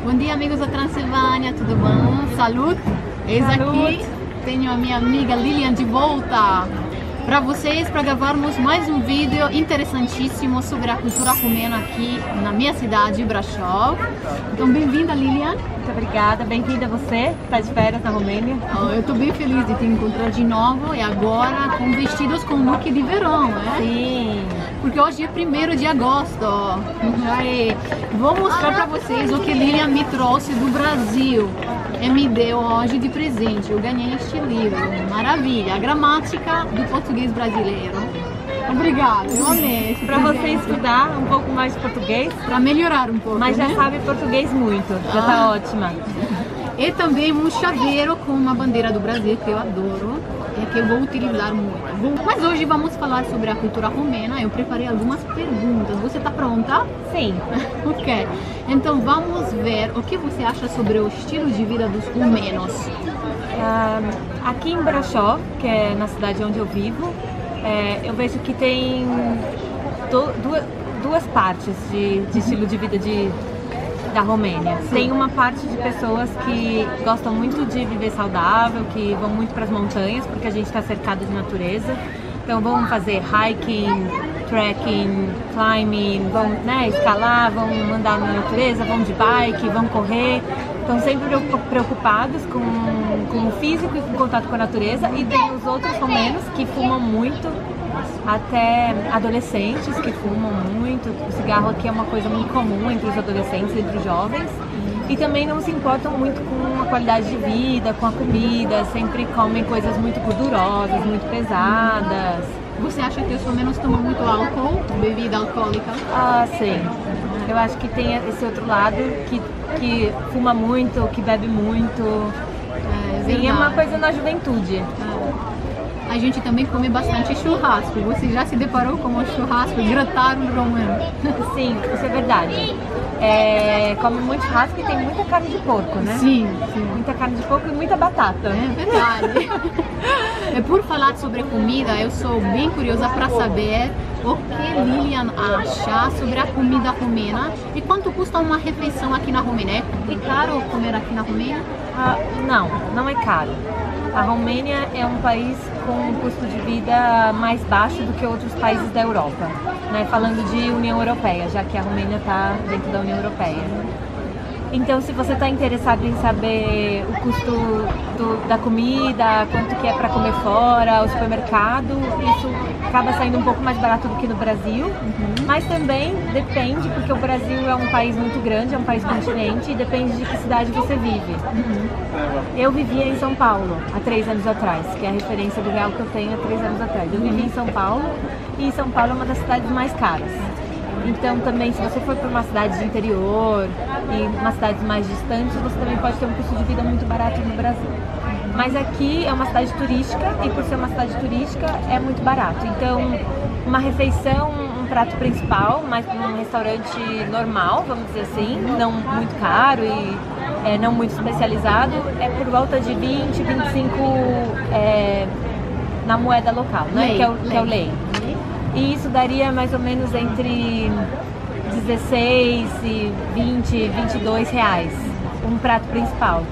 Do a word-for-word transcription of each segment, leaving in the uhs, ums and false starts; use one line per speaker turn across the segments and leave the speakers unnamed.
Bom dia, amigos da Transilvânia, tudo bom? Saúde! Eis aqui, tenho a minha amiga Lilian de volta para vocês, para gravarmos mais um vídeo interessantíssimo sobre a cultura romena aqui na minha cidade, Brașov. Então, bem-vinda, Lilian.
Muito obrigada, bem-vinda você, está de férias na Romênia.
Oh, eu estou bem feliz de te encontrar de novo e agora com vestidos com look de verão, né?
Sim.
Porque hoje é primeiro de agosto. E vou mostrar para vocês o que Lilian me trouxe do Brasil e me deu hoje de presente. Eu ganhei este livro, maravilha, a gramática do português brasileiro. Obrigada, eu amei.
Para você estudar um pouco mais de português.
Para melhorar um pouco,
mas já
né?
sabe português muito, já está
ah.
ótima.
E também um chaveiro com uma bandeira do Brasil que eu adoro e que eu vou utilizar muito. Mas hoje vamos falar sobre a cultura romena. Eu preparei algumas perguntas. Você está pronta?
Sim.
Ok. Então vamos ver o que você acha sobre o estilo de vida dos romenos.
Uh, aqui em Brașov, que é na cidade onde eu vivo, é, eu vejo que tem do, duas, duas partes de, de estilo de vida de da Romênia. Sim. Tem uma parte de pessoas que gostam muito de viver saudável, que vão muito para as montanhas, porque a gente está cercado de natureza. Então vão fazer hiking, trekking, climbing, vão, né, escalar, vão andar na natureza, vão de bike, vão correr. Estão sempre preocupados com, com o físico e com o contato com a natureza. E tem os outros romenos que fumam muito, até adolescentes que fumam muito. O cigarro aqui é uma coisa muito comum entre os adolescentes, entre os jovens. E também não se importam muito com a qualidade de vida, com a comida, sempre comem coisas muito gordurosas, muito pesadas.
Você acha que os romenos tomam muito álcool, bebida alcoólica?
Ah, sim. Eu acho que tem esse outro lado que, que fuma muito, que bebe muito.
É,
sim, é uma coisa na juventude.
É. A gente também come bastante churrasco. Você já se deparou com o churrasco grataram romano?
Sim, isso é verdade. É, come muito churrasco e tem muita carne de porco, né?
Sim, sim.
Muita carne de porco e muita batata.
É verdade. E por falar sobre comida, eu sou bem curiosa para saber o que Lilian acha sobre a comida romena e quanto custa uma refeição aqui na Romênia. É caro comer aqui na Romênia?
Ah, não, não é caro. A Romênia é um país com um custo de vida mais baixo do que outros países da Europa, né? Falando de União Europeia, já que a Romênia está dentro da União Europeia. Então, se você está interessado em saber o custo do, da comida, quanto que é para comer fora, o supermercado, isso acaba saindo um pouco mais barato do que no Brasil, uhum. Mas também depende, porque o Brasil é um país muito grande, é um país continente, e depende de que cidade você vive. Uhum. Eu vivia em São Paulo há três anos atrás, que é a referência do real que eu tenho há três anos atrás. Eu vivi em São Paulo, e São Paulo é uma das cidades mais caras. Então também, se você for para uma cidade de interior e umas cidades mais distantes, você também pode ter um custo de vida muito barato no Brasil. Mas aqui é uma cidade turística e por ser uma cidade turística é muito barato. Então uma refeição, um prato principal, mas num restaurante normal, vamos dizer assim, não muito caro e é, não muito especializado, é por volta de vinte, vinte e cinco é, na moeda local, né?
Lei,
que, é o,
lei.
que é o lei. E isso daria mais ou menos entre dezesseis e vinte, vinte e dois reais, um prato principal.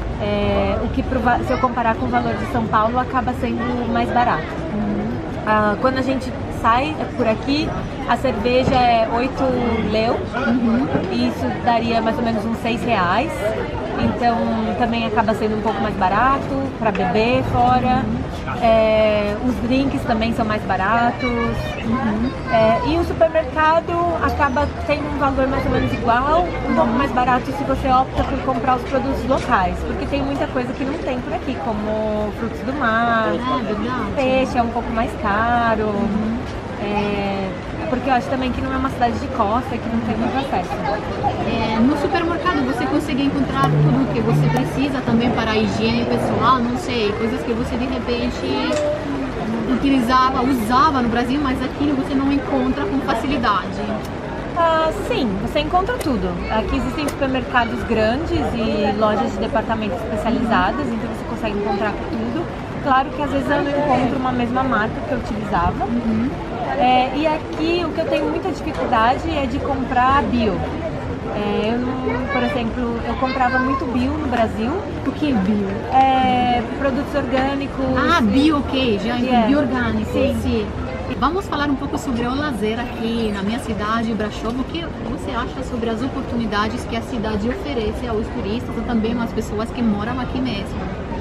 É, o que, se eu comparar com o valor de São Paulo, acaba sendo mais barato. Uhum. Ah, quando a gente sai por aqui, a cerveja é oito leu, uhum. E isso daria mais ou menos uns seis reais. Então também acaba sendo um pouco mais barato para beber fora. Uhum. É, os drinks também são mais baratos. Uhum. É, e o supermercado acaba tendo um valor mais ou menos igual, um pouco mais barato se você opta por comprar os produtos locais, porque tem muita coisa que não tem por aqui, como frutos do mar,
é
peixe é um pouco mais caro.
Uhum.
É, porque eu acho também que não é uma cidade de costa, que não tem muito acesso.
É, no supermercado você consegue encontrar tudo o que você precisa também para a higiene pessoal, não sei, coisas que você de repente utilizava, usava no Brasil, mas aqui você não encontra com facilidade.
Ah, sim, você encontra tudo. Aqui existem supermercados grandes e lojas de departamentos especializadas, então você consegue encontrar tudo. Claro que às vezes eu não encontro uma mesma marca que eu utilizava. Uhum. É, e aqui o que eu tenho muita dificuldade é de comprar bio. É, eu não, por exemplo, eu comprava muito bio no Brasil.
O que é bio?
É, produtos orgânicos.
Ah, bio, ok, já entendi,
Yeah.
bio orgânico,
Sim.
sim. Vamos falar um pouco sobre o lazer aqui na minha cidade, Brașov. O que você acha sobre as oportunidades que a cidade oferece aos turistas ou também às pessoas que moram aqui mesmo?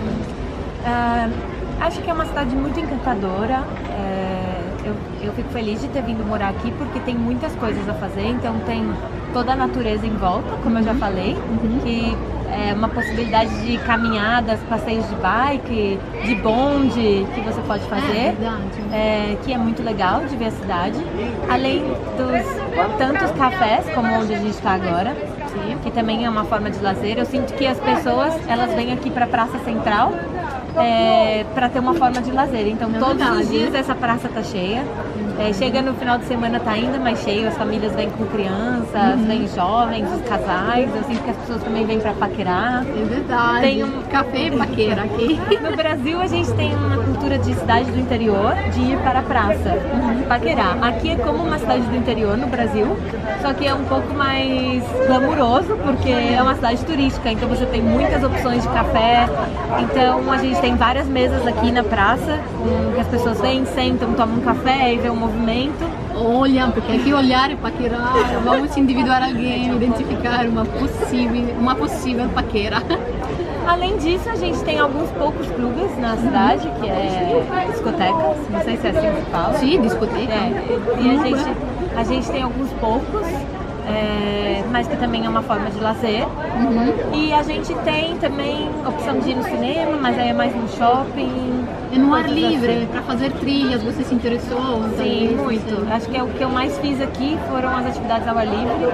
Ah, acho que é uma cidade muito encantadora. É, eu, eu fico feliz de ter vindo morar aqui porque tem muitas coisas a fazer. Então tem toda a natureza em volta, como eu já falei,
Uhum.
que é uma possibilidade de caminhadas, passeios de bike, de bonde que você pode fazer.
É verdade.
É, que é muito legal de ver a cidade, além dos tantos cafés como onde a gente está agora,
Sim.
que também é uma forma de lazer. Eu sinto que as pessoas elas vêm aqui para a Praça Central é, para ter uma forma de lazer. Então
É
todos
verdade.
os dias essa praça tá cheia. É, chega no final de semana tá ainda mais cheio, as famílias vêm com crianças,
Uhum.
vêm jovens, os casais. Eu sinto que as pessoas também vêm para paquerar.
É verdade.
Tem um-
café e paquera aqui.
No Brasil a gente tem uma cultura de cidade do interior de ir para a praça, paquerar. Aqui é como uma cidade do interior no Brasil, só que é um pouco mais glamuroso porque é uma cidade turística, então você tem muitas opções de café. Então a gente tem várias mesas aqui na praça, com, que as pessoas vêm, sentam, tomam um café e vê o movimento.
Olha, porque aqui olhar e paquerar, vamos individuar alguém, identificar uma possível, uma possível paquera.
Além disso, a gente tem alguns poucos clubes na cidade, que é discotecas, não sei se é assim que se fala.
Sim, discoteca.
É, e a gente, a gente tem alguns poucos, é, mas que também é uma forma de lazer.
Uhum.
E a gente tem também opção de ir no cinema, mas aí é mais no shopping.
É no ar
coisas
livre,
assim.
para fazer trilhas, você se interessou?
Sim,
talvez,
muito.
assim?
Acho que é o que eu mais fiz aqui foram as atividades ao ar livre,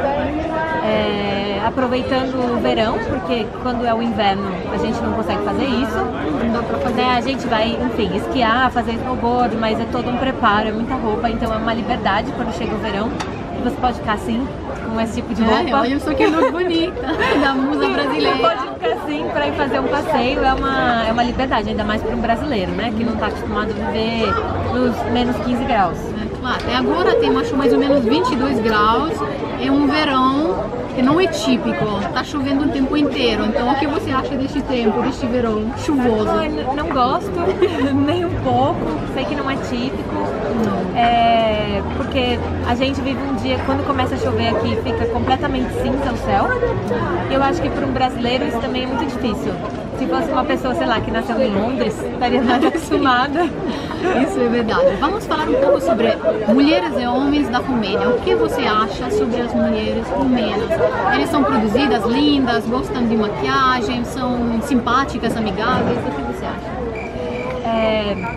é, aproveitando o verão, porque quando é o inverno a gente não consegue fazer isso.
Não dá para fazer.
Né, a gente vai, enfim, esquiar, fazer snowboard, mas é todo um preparo, é muita roupa, então é uma liberdade quando chega o verão. E você pode ficar assim, com esse tipo de roupa.
É, olha só que look bonita da musa
Você
brasileira.
pode ficar assim para ir fazer um passeio, é uma, é uma liberdade, ainda mais para um brasileiro, né? Que não está acostumado a viver nos menos quinze graus.
É, claro, até agora tem acho, mais ou menos vinte e dois graus, é um verão que não é típico, tá chovendo o tempo inteiro. Então o que você acha deste tempo, deste verão chuvoso?
Ai, n- não gosto, nem um pouco, sei que não é típico. É, porque a gente vive um dia, quando começa a chover aqui, fica completamente cinza o céu. Eu acho que para um brasileiro isso também é muito difícil. Se fosse uma pessoa, sei lá, que nasceu em Londres, estaria mais acostumada.
Isso é verdade. Vamos falar um pouco sobre mulheres e homens da Romênia. O que você acha sobre as mulheres romênias? Elas são produzidas, lindas, gostam de maquiagem, são simpáticas, amigáveis? O que você acha?
É,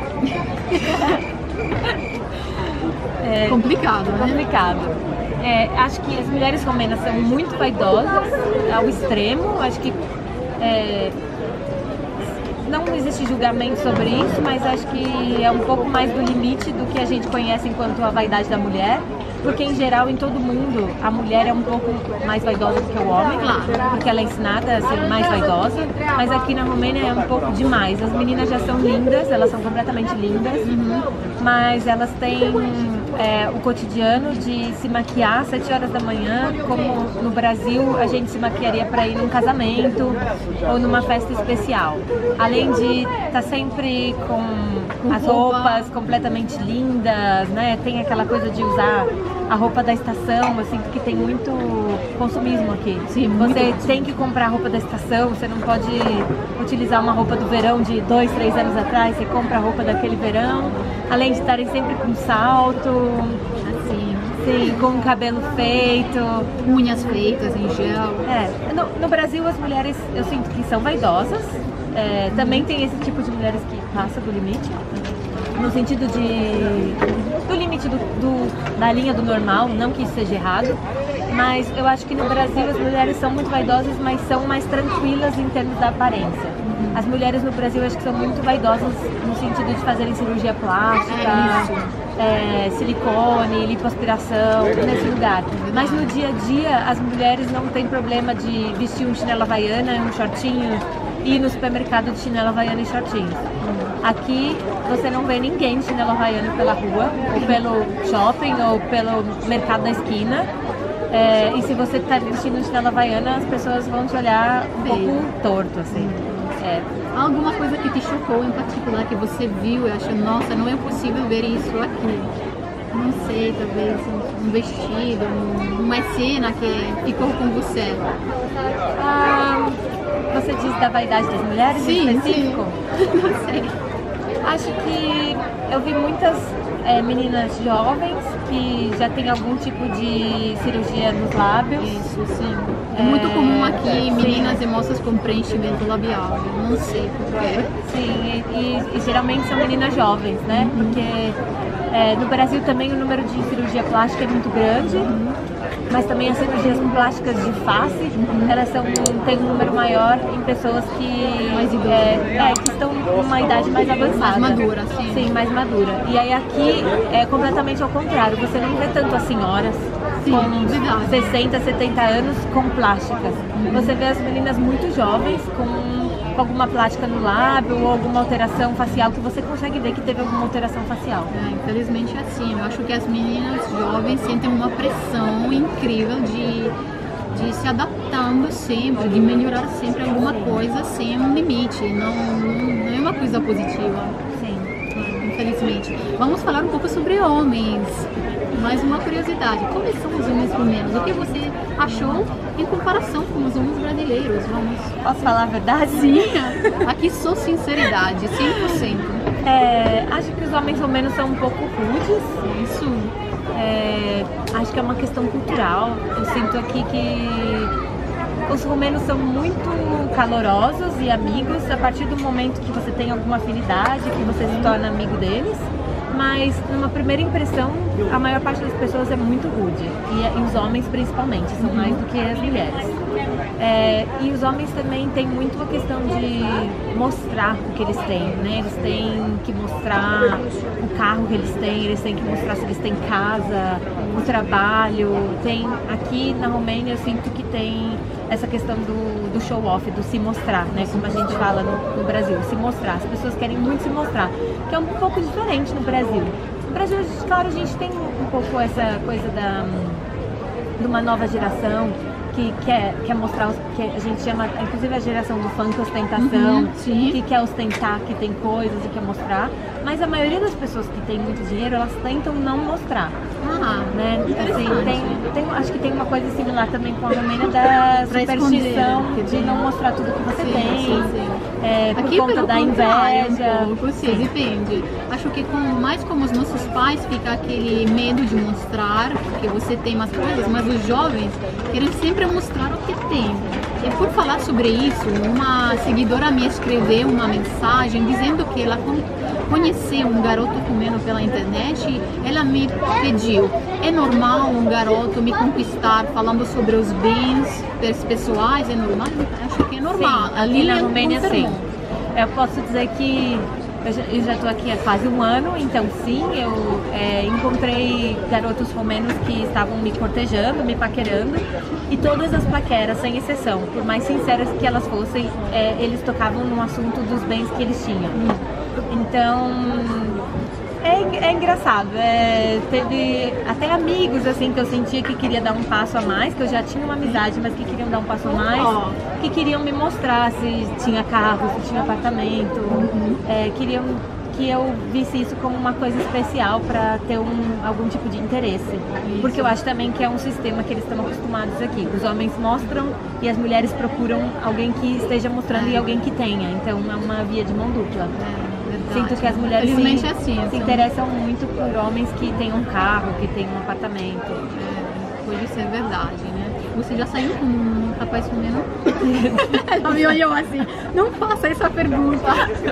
É complicado, né?
complicado. É, acho que as mulheres romênias são muito vaidosas ao extremo. Acho que é, não existe julgamento sobre isso, mas acho que é um pouco mais do limite do que a gente conhece enquanto a vaidade da mulher. Porque em geral, em todo mundo, a mulher é um pouco mais vaidosa do que o homem,
Claro.
porque ela é ensinada a ser mais vaidosa, mas aqui na Romênia é um pouco demais. As meninas já são lindas, elas são completamente lindas, mas elas têm é, o cotidiano de se maquiar às sete horas da manhã, como no Brasil a gente se maquiaria para ir num casamento ou numa festa especial. Além de estar sempre com as roupas completamente lindas, né? Tem aquela coisa de usar a roupa da estação. Eu sinto que tem muito consumismo aqui.
Sim, muito
você
consumismo.
tem que comprar a roupa da estação, você não pode utilizar uma roupa do verão de dois, três anos atrás, você compra a roupa daquele verão. Além de estarem sempre com salto,
Assim,
sim, com o cabelo feito.
unhas feitas em gel.
É, no, no Brasil as mulheres eu sinto que são vaidosas. É, também tem esse tipo de mulheres que passa do limite, no sentido de do limite do, do, da linha do normal, não que isso seja errado, mas eu acho que no Brasil as mulheres são muito vaidosas, mas são mais tranquilas em termos da aparência. As mulheres no Brasil eu acho que são muito vaidosas no sentido de fazerem cirurgia plástica, é, silicone, lipoaspiração, nesse lugar. Mas no dia a dia as mulheres não têm problema de vestir um chinelo havaiana, um shortinho, e ir no supermercado de chinelo havaiana e shortinhos. Aqui você não vê ninguém de chinelo havaiano pela rua, ou pelo shopping, ou pelo mercado da esquina. É, e se você tá vestindo chinela havaiana, as pessoas vão te olhar um pouco torto, assim. É.
Alguma coisa que te chocou em particular, que você viu e achou, nossa, não é possível ver isso aqui? Não sei, talvez um vestido, um, uma cena que ficou com você.
Ah, você diz da vaidade das mulheres,
sim,
em específico?
Sim. Não sei.
Acho que eu vi muitas é, meninas jovens que já tem algum tipo de cirurgia nos lábios.
Isso, sim. É, é muito comum aqui meninas sim. e moças com preenchimento labial. Eu não sei porquê.
Sim, e, e, e geralmente são meninas jovens, né? Uhum. Porque é, no Brasil também o número de cirurgia plástica é muito grande. Uhum. Mas também as cirurgias plásticas de face, uhum. elas são, têm um número maior em pessoas que,
mais
é, é, que estão com uma idade mais avançada.
Mais madura, sim.
Sim, mais madura. E aí aqui é completamente ao contrário, você não vê tanto as senhoras sim, com verdade. sessenta, setenta anos com plásticas. Uhum. Você vê as meninas muito jovens com com alguma plástica no lábio ou alguma alteração facial que você consegue ver que teve alguma alteração facial.
É, infelizmente é assim. Eu acho que as meninas jovens sentem uma pressão incrível de, de se adaptando sempre, de melhorar sempre alguma coisa sem um limite. Não, não é uma coisa positiva.
Sim.
É, infelizmente. Vamos falar um pouco sobre homens. Mais uma curiosidade, como são os homens romenos? O que você achou em comparação com os homens brasileiros? Vamos...
Posso falar a verdade?
Sim, aqui só sinceridade, cem por cento.
É, acho que os homens romenos são um pouco rudes.
Isso.
É, acho que é uma questão cultural. Eu sinto aqui que os romenos são muito calorosos e amigos a partir do momento que você tem alguma afinidade, que você se torna amigo deles. Mas, numa primeira impressão, a maior parte das pessoas é muito rude. E, e os homens, principalmente, são mais do que as mulheres. É, e os homens também têm muito a questão de mostrar o que eles têm, né? Eles têm que mostrar o carro que eles têm, eles têm que mostrar se eles têm casa, o trabalho. Tem, aqui na Romênia, eu sinto que tem essa questão do, do show-off, do se mostrar, né? Como a gente fala no, no Brasil, se mostrar. As pessoas querem muito se mostrar, que é um pouco diferente no Brasil. No Brasil, claro, a gente tem um pouco essa coisa da, de uma nova geração que quer, quer mostrar, que a gente chama, inclusive a geração do funk, ostentação,
uhum,
que quer ostentar, que tem coisas e quer mostrar, mas a maioria das pessoas que tem muito dinheiro, elas tentam não mostrar.
Ah,
né? Assim, tem, tem, acho que tem uma coisa similar também com a Romênia da superstição de não mostrar tudo que você sim, tem, sim, sim. É, por
aqui,
conta da inveja.
Um pouco, sim, depende. Acho que com, mais como os nossos pais fica aquele medo de mostrar que você tem mais coisas, mas os jovens querem sempre mostrar o que tem. E por falar sobre isso, uma seguidora me escreveu uma mensagem dizendo que ela conheceu um garoto romeno pela internet e ela me pediu, é normal um garoto me conquistar falando sobre os bens pessoais? É normal? Acho que é normal.
Sim, ali na Romênia sim. Eu posso dizer que eu já estou aqui há quase um ano, então sim, eu é, encontrei garotos romenos que estavam me cortejando, me paquerando, e todas as paqueras, sem exceção, por mais sinceras que elas fossem, é, eles tocavam no assunto dos bens que eles tinham. Então, é, é engraçado, é, teve até amigos assim que eu sentia que queria dar um passo a mais, que eu já tinha uma amizade, mas que queriam dar um passo a mais, que queriam me mostrar se tinha carro, se tinha apartamento, uhum. é, queriam que eu visse isso como uma coisa especial para ter um, algum tipo de interesse. Isso. Porque eu acho também que é um sistema que eles estão acostumados aqui. Os homens mostram e as mulheres procuram alguém que esteja mostrando é. e alguém que tenha. Então é uma via de mão dupla. É, sinto que as mulheres se,
assim,
se interessam muito por homens que têm um carro, que têm um apartamento.
É, pode ser verdade, né? Você já saiu com um rapaz romeno? Ela me olhou assim, não faça essa pergunta.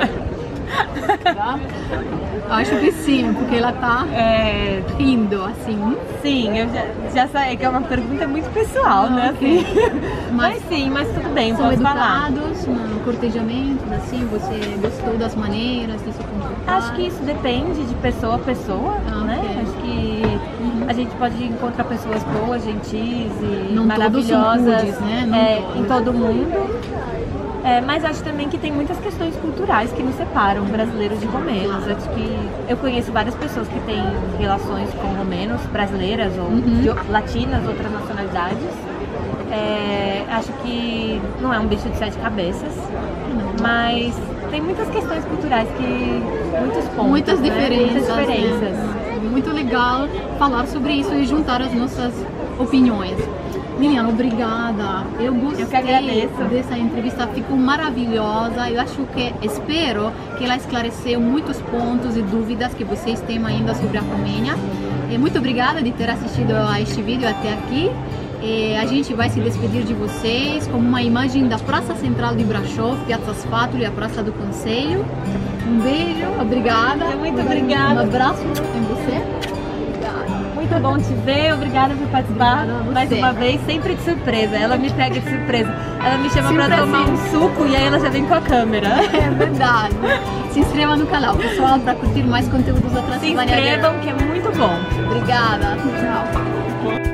Tá? Acho que sim, porque ela tá é, rindo, assim.
Sim, eu já, já sei que é uma pergunta muito pessoal, ah, né? Okay. Assim. Mas, mas sim, mas tudo bem,
são
posso
educados
falar.
No cortejamento, assim, você gostou das maneiras de se comportar?
Acho que isso depende de pessoa a pessoa, ah, né? Okay. Acho que uhum. a gente pode encontrar pessoas boas, gentis e
não
maravilhosas
rudes, né? Não
é, em todo mundo. É, mas acho também que tem muitas questões culturais que nos separam, brasileiros de romenos. Acho que eu conheço várias pessoas que têm relações com romenos, brasileiras ou
Uhum.
de, latinas, outras nacionalidades. É, acho que não é um bicho de sete cabeças, mas tem muitas questões culturais que... muitos pontos,
Muitas
né?
diferenças.
Muitas diferenças.
Né? Muito legal falar sobre isso e juntar as nossas opiniões. Liliana, obrigada. Eu gostei
Eu que agradeço.
dessa entrevista, ficou maravilhosa. Eu acho que, espero que ela esclareceu muitos pontos e dúvidas que vocês têm ainda sobre a Romênia. E muito obrigada de ter assistido a este vídeo até aqui. E a gente vai se despedir de vocês com uma imagem da Praça Central de Brasov, Piazza Sfatolo e a Praça do Conselho. Um beijo, obrigada.
Muito obrigada.
Um abraço em você.
Muito bom te ver, obrigada por participar
Obrigada a você.
mais uma vez, sempre de surpresa. Ela me pega de surpresa. Ela me chama
Sempre
pra tomar
assim.
um suco e aí ela já vem com a câmera.
É verdade. Se inscreva no canal, pessoal, para curtir mais conteúdos da
Se
Transilvânia.
inscrevam que é muito bom.
Obrigada. Tchau.